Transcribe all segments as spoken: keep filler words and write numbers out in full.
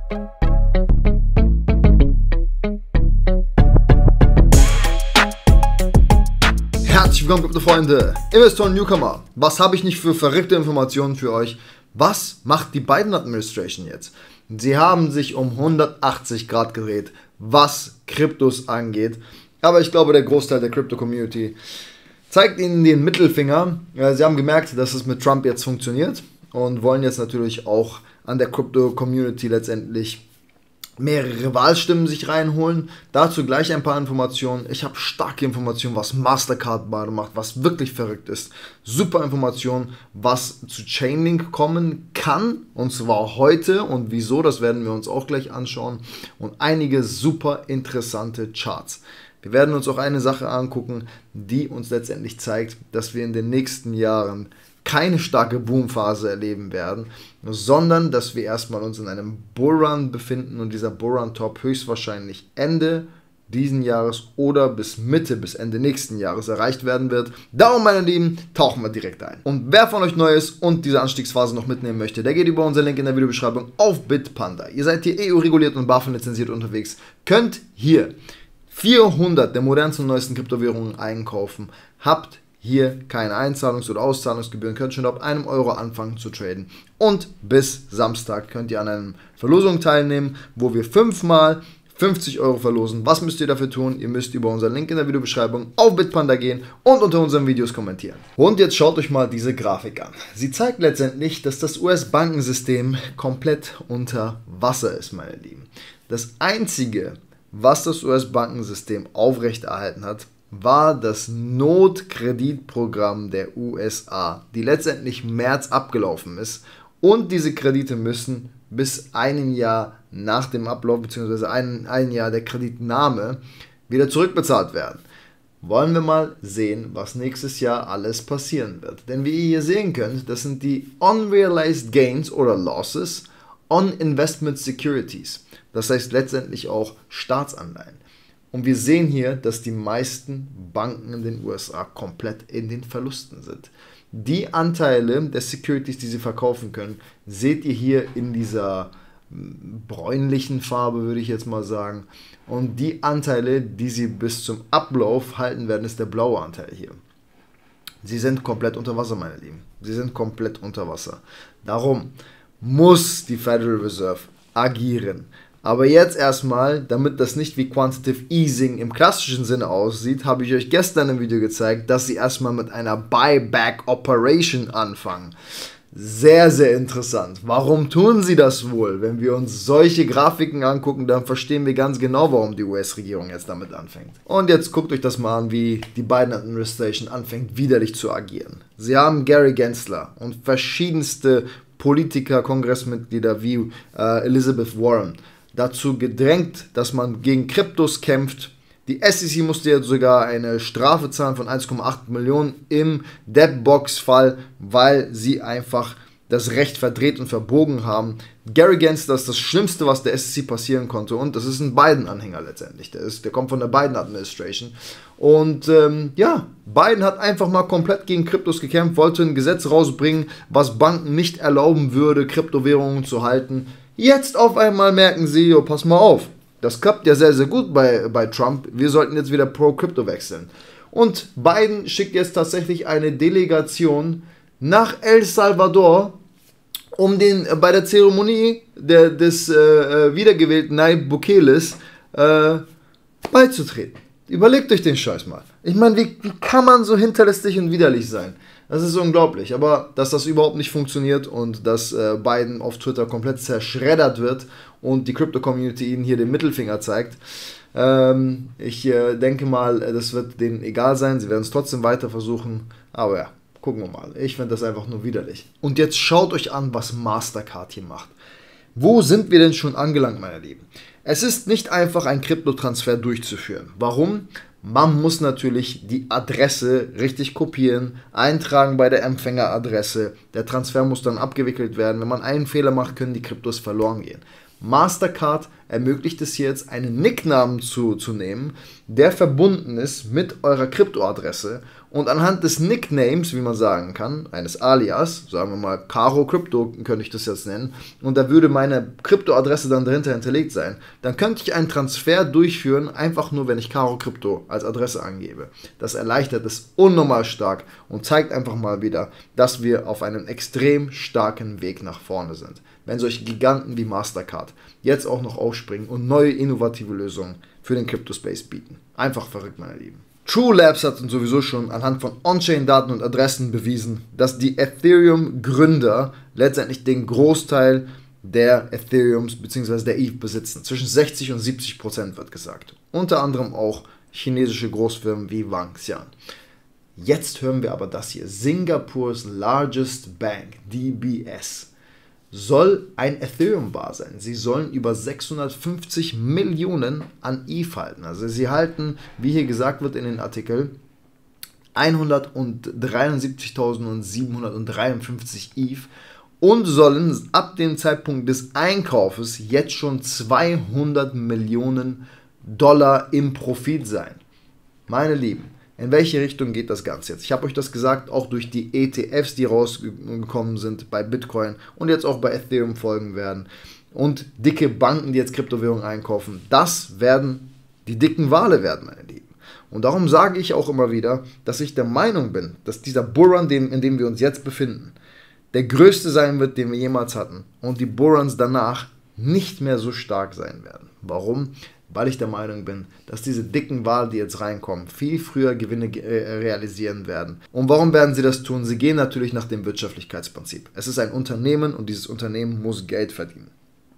Herzlich willkommen, Krypto-Freunde, Investoren, Newcomer. Was habe ich nicht für verrückte Informationen für euch? Was macht die Biden-Administration jetzt? Sie haben sich um hundertachtzig Grad gedreht, was Kryptos angeht. Aber ich glaube, der Großteil der Krypto-Community zeigt ihnen den Mittelfinger. Sie haben gemerkt, dass es mit Trump jetzt funktioniert und wollen jetzt natürlich auch an der Krypto-Community letztendlich mehrere Wahlstimmen sich reinholen. Dazu gleich ein paar Informationen. Ich habe starke Informationen, was Mastercard macht, was wirklich verrückt ist. Super Informationen, was zu Chainlink kommen kann, und zwar heute, und wieso, das werden wir uns auch gleich anschauen, und einige super interessante Charts. Wir werden uns auch eine Sache angucken, die uns letztendlich zeigt, dass wir in den nächsten Jahren keine starke Boomphase erleben werden, sondern dass wir erstmal uns in einem Bullrun befinden und dieser Bullrun-Top höchstwahrscheinlich Ende diesen Jahres oder bis Mitte, bis Ende nächsten Jahres erreicht werden wird. Darum, meine Lieben, tauchen wir direkt ein. Und wer von euch neu ist und diese Anstiegsphase noch mitnehmen möchte, der geht über unseren Link in der Videobeschreibung auf Bitpanda. Ihr seid hier E U-reguliert und BaFin lizenziert unterwegs, könnt hier vierhundert der modernsten und neuesten Kryptowährungen einkaufen, habt hier keine Einzahlungs- oder Auszahlungsgebühren, könnt schon ab einem Euro anfangen zu traden. Und bis Samstag könnt ihr an einer Verlosung teilnehmen, wo wir fünfmal fünfzig Euro verlosen. Was müsst ihr dafür tun? Ihr müsst über unseren Link in der Videobeschreibung auf Bitpanda gehen und unter unseren Videos kommentieren. Und jetzt schaut euch mal diese Grafik an. Sie zeigt letztendlich, dass das U S-Bankensystem komplett unter Wasser ist, meine Lieben. Das Einzige, was das U S-Bankensystem aufrechterhalten hat, war das Notkreditprogramm der U S A, die letztendlich im März abgelaufen ist, und diese Kredite müssen bis einem Jahr nach dem Ablauf bzw. ein, ein Jahr der Kreditnahme wieder zurückbezahlt werden. Wollen wir mal sehen, was nächstes Jahr alles passieren wird. Denn wie ihr hier sehen könnt, das sind die Unrealized Gains oder Losses on Investment Securities. Das heißt letztendlich auch Staatsanleihen. Und wir sehen hier, dass die meisten Banken in den U S A komplett in den Verlusten sind. Die Anteile der Securities, die sie verkaufen können, seht ihr hier in dieser bräunlichen Farbe, würde ich jetzt mal sagen. Und die Anteile, die sie bis zum Ablauf halten werden, ist der blaue Anteil hier. Sie sind komplett unter Wasser, meine Lieben. Sie sind komplett unter Wasser. Darum muss die Federal Reserve agieren. Aber jetzt erstmal, damit das nicht wie Quantitative Easing im klassischen Sinne aussieht, habe ich euch gestern im Video gezeigt, dass sie erstmal mit einer Buyback Operation anfangen. Sehr, sehr interessant. Warum tun sie das wohl? Wenn wir uns solche Grafiken angucken, dann verstehen wir ganz genau, warum die U S-Regierung jetzt damit anfängt. Und jetzt guckt euch das mal an, wie die Biden-Administration anfängt, widerlich zu agieren. Sie haben Gary Gensler und verschiedenste Politiker, Kongressmitglieder wie äh, Elizabeth Warren dazu gedrängt, dass man gegen Kryptos kämpft. Die S E C musste jetzt sogar eine Strafe zahlen von eins Komma acht Millionen im Deadbox-Fall, weil sie einfach das Recht verdreht und verbogen haben. Gary Gensler ist das Schlimmste, was der S E C passieren konnte, und das ist ein Biden-Anhänger letztendlich. Der, ist, der kommt von der Biden-Administration. Und ähm, ja, Biden hat einfach mal komplett gegen Kryptos gekämpft, wollte ein Gesetz rausbringen, was Banken nicht erlauben würde, Kryptowährungen zu halten. Jetzt auf einmal merken sie, oh, pass mal auf, das klappt ja sehr, sehr gut bei, bei Trump, wir sollten jetzt wieder pro Krypto wechseln. Und Biden schickt jetzt tatsächlich eine Delegation nach El Salvador, um den äh, bei der Zeremonie der, des äh, wiedergewählten Nayib Bukeles äh, beizutreten. Überlegt euch den Scheiß mal. Ich meine, wie, wie kann man so hinterlistig und widerlich sein? Das ist unglaublich, aber dass das überhaupt nicht funktioniert und dass äh, Biden auf Twitter komplett zerschreddert wird und die Crypto-Community ihnen hier den Mittelfinger zeigt, ähm, ich äh, denke mal, das wird denen egal sein, sie werden es trotzdem weiter versuchen, aber ja, gucken wir mal. Ich finde das einfach nur widerlich. Und jetzt schaut euch an, was Mastercard hier macht. Wo sind wir denn schon angelangt, meine Lieben? Es ist nicht einfach, einen Kryptotransfer durchzuführen. Warum? Man muss natürlich die Adresse richtig kopieren, eintragen bei der Empfängeradresse. Der Transfer muss dann abgewickelt werden. Wenn man einen Fehler macht, können die Kryptos verloren gehen. Mastercard ermöglicht es jetzt, einen Nicknamen zu, zu nehmen, der verbunden ist mit eurer Kryptoadresse, und anhand des Nicknames, wie man sagen kann, eines Alias, sagen wir mal Caro Crypto, könnte ich das jetzt nennen, und da würde meine Kryptoadresse dann dahinter hinterlegt sein, dann könnte ich einen Transfer durchführen, einfach nur, wenn ich Caro Crypto als Adresse angebe. Das erleichtert es unnormal stark und zeigt einfach mal wieder, dass wir auf einem extrem starken Weg nach vorne sind. Wenn solche Giganten wie Mastercard jetzt auch noch aufspringen und neue innovative Lösungen für den Crypto-Space bieten. Einfach verrückt, meine Lieben. True Labs hat uns sowieso schon anhand von On-Chain-Daten und Adressen bewiesen, dass die Ethereum-Gründer letztendlich den Großteil der Ethereums bzw. der E T H besitzen. Zwischen sechzig und siebzig Prozent wird gesagt. Unter anderem auch chinesische Großfirmen wie Wangxian. Jetzt hören wir aber das hier. Singapurs largest bank, D B S, soll ein Ethereum-Bar sein. Sie sollen über sechshundertfünfzig Millionen an E T H halten. Also sie halten, wie hier gesagt wird in den Artikel, hundertdreiundsiebzigtausendsiebenhundertdreiundfünfzig E T H und sollen ab dem Zeitpunkt des Einkaufes jetzt schon zweihundert Millionen Dollar im Profit sein. Meine Lieben, in welche Richtung geht das Ganze jetzt? Ich habe euch das gesagt, auch durch die E T Fs, die rausgekommen sind bei Bitcoin und jetzt auch bei Ethereum folgen werden, und dicke Banken, die jetzt Kryptowährungen einkaufen. Das werden die dicken Wale werden, meine Lieben. Und darum sage ich auch immer wieder, dass ich der Meinung bin, dass dieser Bullrun, in dem wir uns jetzt befinden, der größte sein wird, den wir jemals hatten, und die Bullruns danach nicht mehr so stark sein werden. Warum? Weil ich der Meinung bin, dass diese dicken Wale, die jetzt reinkommen, viel früher Gewinne äh, realisieren werden. Und warum werden sie das tun? Sie gehen natürlich nach dem Wirtschaftlichkeitsprinzip. Es ist ein Unternehmen und dieses Unternehmen muss Geld verdienen.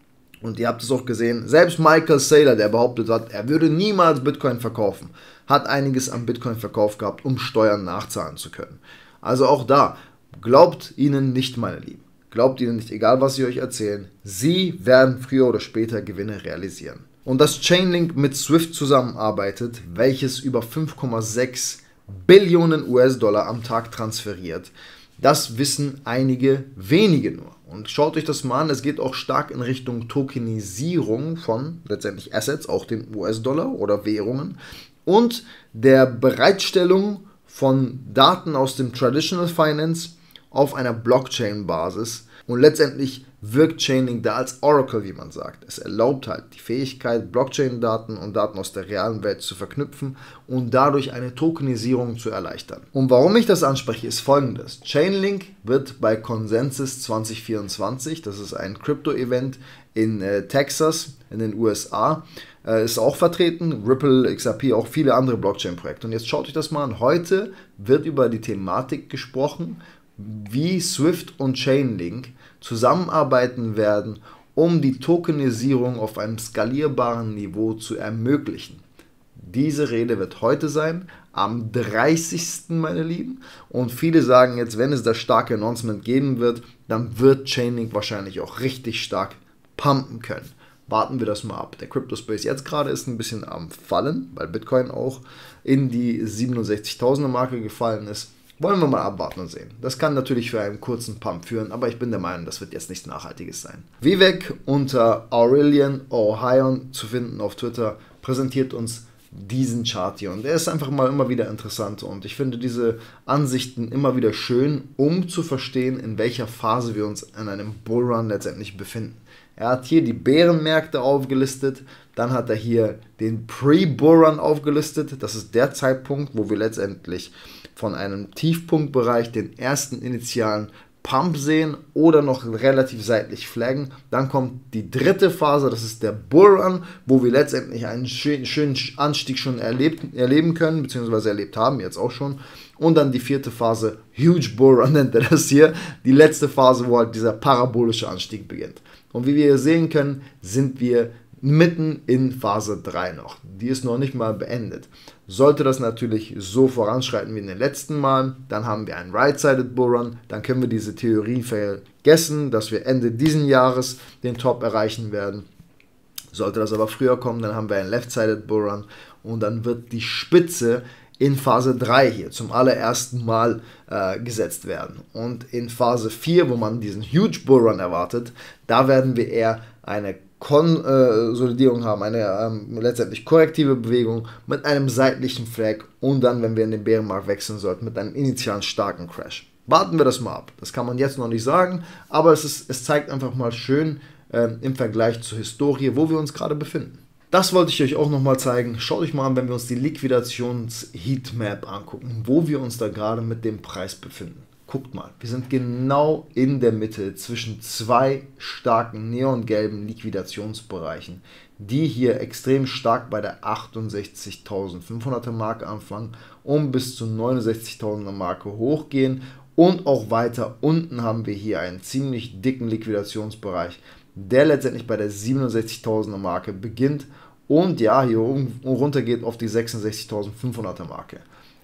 Und ihr habt es auch gesehen, selbst Michael Saylor, der behauptet hat, er würde niemals Bitcoin verkaufen, hat einiges am Bitcoin-Verkauf gehabt, um Steuern nachzahlen zu können. Also auch da, glaubt ihnen nicht, meine Lieben. Glaubt ihnen nicht, egal was sie euch erzählen. Sie werden früher oder später Gewinne realisieren. Und dass Chainlink mit Swift zusammenarbeitet, welches über fünf Komma sechs Billionen U S-Dollar am Tag transferiert, das wissen einige wenige nur. Und schaut euch das mal an, es geht auch stark in Richtung Tokenisierung von letztendlich Assets, auch den U S-Dollar oder Währungen, und der Bereitstellung von Daten aus dem Traditional Finance auf einer Blockchain-Basis. Und letztendlich wirkt Chainlink da als Oracle, wie man sagt. Es erlaubt halt die Fähigkeit, Blockchain-Daten und Daten aus der realen Welt zu verknüpfen und dadurch eine Tokenisierung zu erleichtern. Und warum ich das anspreche, ist folgendes. Chainlink wird bei Consensus zwanzig vierundzwanzig, das ist ein Crypto-Event in äh, Texas, in den U S A, äh, ist auch vertreten. Ripple, X R P, auch viele andere Blockchain-Projekte. Und jetzt schaut euch das mal an. Heute wird über die Thematik gesprochen, wie Swift und Chainlink zusammenarbeiten werden, um die Tokenisierung auf einem skalierbaren Niveau zu ermöglichen. Diese Rede wird heute sein, am dreißigsten meine Lieben. Und viele sagen jetzt, wenn es das starke Announcement geben wird, dann wird Chainlink wahrscheinlich auch richtig stark pumpen können. Warten wir das mal ab. Der Crypto Space jetzt gerade ist ein bisschen am Fallen, weil Bitcoin auch in die siebenundsechzigtausender Marke gefallen ist. Wollen wir mal abwarten und sehen. Das kann natürlich für einen kurzen Pump führen, aber ich bin der Meinung, das wird jetzt nichts Nachhaltiges sein. Vivek unter Aurelian Ohion zu finden auf Twitter präsentiert uns diesen Chart hier. Und er ist einfach mal immer wieder interessant und ich finde diese Ansichten immer wieder schön, um zu verstehen, in welcher Phase wir uns in einem Bullrun letztendlich befinden. Er hat hier die Bärenmärkte aufgelistet, dann hat er hier den Pre-Bullrun aufgelistet. Das ist der Zeitpunkt, wo wir letztendlich von einem Tiefpunktbereich den ersten initialen Pump sehen oder noch relativ seitlich flaggen. Dann kommt die dritte Phase, das ist der Bullrun, wo wir letztendlich einen schönen, schönen Anstieg schon erlebt, erleben können, beziehungsweise erlebt haben, jetzt auch schon. Und dann die vierte Phase, Huge Bullrun nennt er das hier, die letzte Phase, wo halt dieser parabolische Anstieg beginnt. Und wie wir hier sehen können, sind wir mitten in Phase drei noch. Die ist noch nicht mal beendet. Sollte das natürlich so voranschreiten wie in den letzten Malen, dann haben wir einen Right-Sided Bullrun, dann können wir diese Theorie vergessen, dass wir Ende diesen Jahres den Top erreichen werden. Sollte das aber früher kommen, dann haben wir einen Left-Sided Bullrun und dann wird die Spitze in Phase drei hier zum allerersten Mal äh, gesetzt werden. Und in Phase vier, wo man diesen Huge Bullrun erwartet, da werden wir eher eine Konsolidierung haben, eine ähm, letztendlich korrektive Bewegung mit einem seitlichen Flag und dann, wenn wir in den Bärenmarkt wechseln sollten, mit einem initialen starken Crash. Warten wir das mal ab. Das kann man jetzt noch nicht sagen, aber es, ist, es zeigt einfach mal schön äh, im Vergleich zur Historie, wo wir uns gerade befinden. Das wollte ich euch auch nochmal zeigen. Schaut euch mal an, wenn wir uns die Liquidations-Heatmap angucken, wo wir uns da gerade mit dem Preis befinden. Guckt mal, wir sind genau in der Mitte zwischen zwei starken neongelben Liquidationsbereichen, die hier extrem stark bei der achtundsechzigtausendfünfhunderter Marke anfangen und bis zur neunundsechzigtausender Marke hochgehen und auch weiter unten haben wir hier einen ziemlich dicken Liquidationsbereich, der letztendlich bei der siebenundsechzigtausender Marke beginnt und ja, hier runter geht auf die sechsundsechzigtausendfünfhunderter Marke.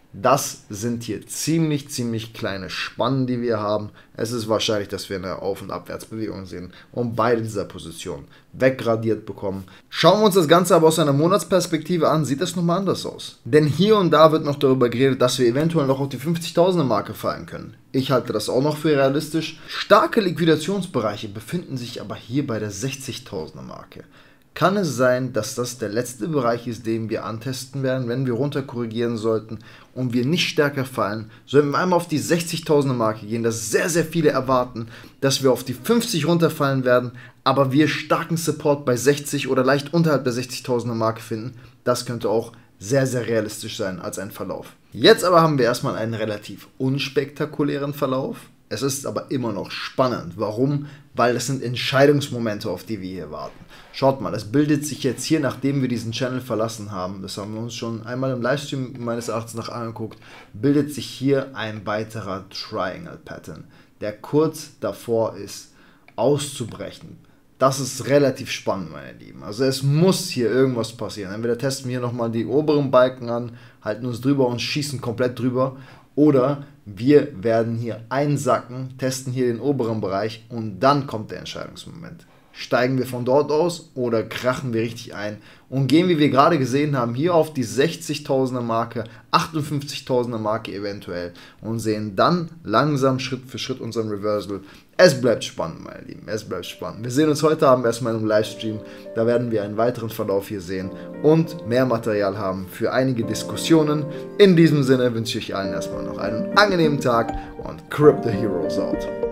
Das sind hier ziemlich, ziemlich kleine Spannen, die wir haben. Es ist wahrscheinlich, dass wir eine Auf- und Abwärtsbewegung sehen und beide dieser Positionen weggradiert bekommen. Schauen wir uns das Ganze aber aus einer Monatsperspektive an, sieht das nochmal anders aus. Denn hier und da wird noch darüber geredet, dass wir eventuell noch auf die fünfzigtausender Marke fallen können. Ich halte das auch noch für realistisch. Starke Liquidationsbereiche befinden sich aber hier bei der sechzigtausender Marke. Kann es sein, dass das der letzte Bereich ist, den wir antesten werden, wenn wir runter korrigieren sollten und wir nicht stärker fallen, sollten wir einmal auf die sechzigtausender Marke gehen, dass sehr, sehr viele erwarten, dass wir auf die fünfzig runterfallen werden, aber wir starken Support bei sechzig oder leicht unterhalb der sechzigtausender Marke finden. Das könnte auch sehr, sehr realistisch sein als ein Verlauf. Jetzt aber haben wir erstmal einen relativ unspektakulären Verlauf. Es ist aber immer noch spannend. Warum? Weil es sind Entscheidungsmomente, auf die wir hier warten. Schaut mal, es bildet sich jetzt hier, nachdem wir diesen Channel verlassen haben, das haben wir uns schon einmal im Livestream meines Erachtens nach angeguckt, bildet sich hier ein weiterer Triangle Pattern, der kurz davor ist, auszubrechen. Das ist relativ spannend, meine Lieben. Also es muss hier irgendwas passieren. Entweder testen wir hier nochmal die oberen Balken an, halten uns drüber und schießen komplett drüber. Oder wir werden hier einsacken, testen hier den oberen Bereich und dann kommt der Entscheidungsmoment. Steigen wir von dort aus oder krachen wir richtig ein und gehen, wie wir gerade gesehen haben, hier auf die sechzigtausender Marke, achtundfünfzigtausender Marke eventuell und sehen dann langsam Schritt für Schritt unseren Reversal. Es bleibt spannend, meine Lieben, es bleibt spannend. Wir sehen uns heute Abend erstmal im Livestream, da werden wir einen weiteren Verlauf hier sehen und mehr Material haben für einige Diskussionen. In diesem Sinne wünsche ich allen erstmal noch einen angenehmen Tag und Crypto Heroes out.